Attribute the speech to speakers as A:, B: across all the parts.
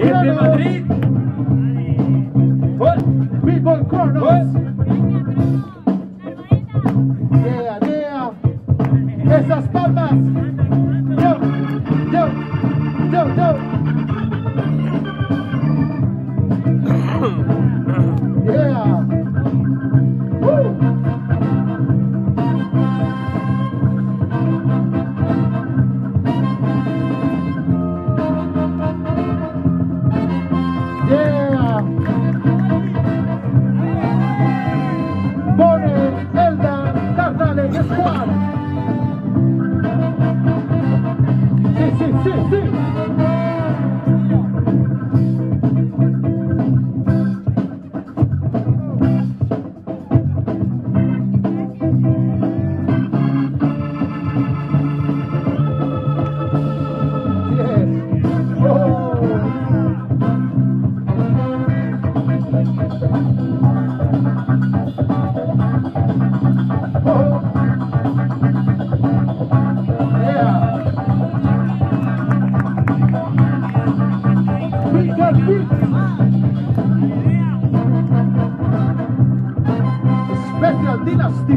A: Desde Madrid.
B: B-Boy Cronos. Yeah, yeah. Esas palmas. Yo, yo, yo, yo. Yeah. Woo. Yeah. Pone Elda Carnales Squad. Sí, sí, sí, sí. Special Dynasty.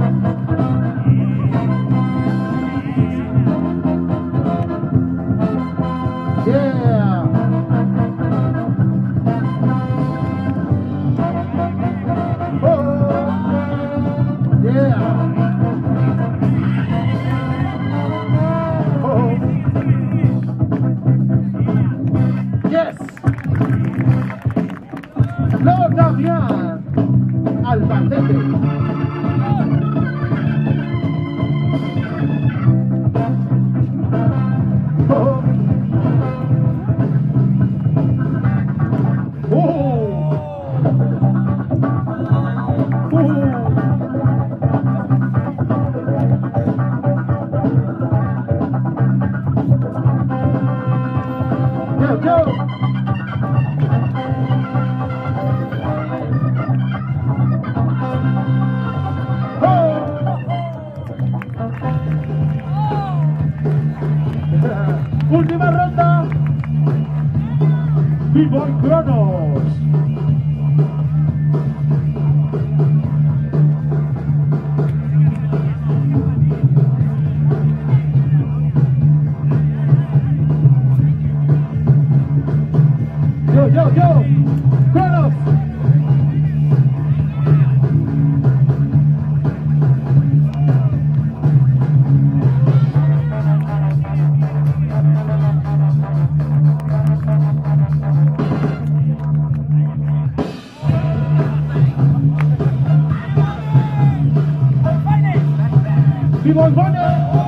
B: Yeah. Oh. Yeah. Oh. Yes. Lord Damian Albacete. Oh. Yo, yo. Última ronda. B-Boy Cronos. Yo, yo, yo. Cronos. B-Boy Bonner.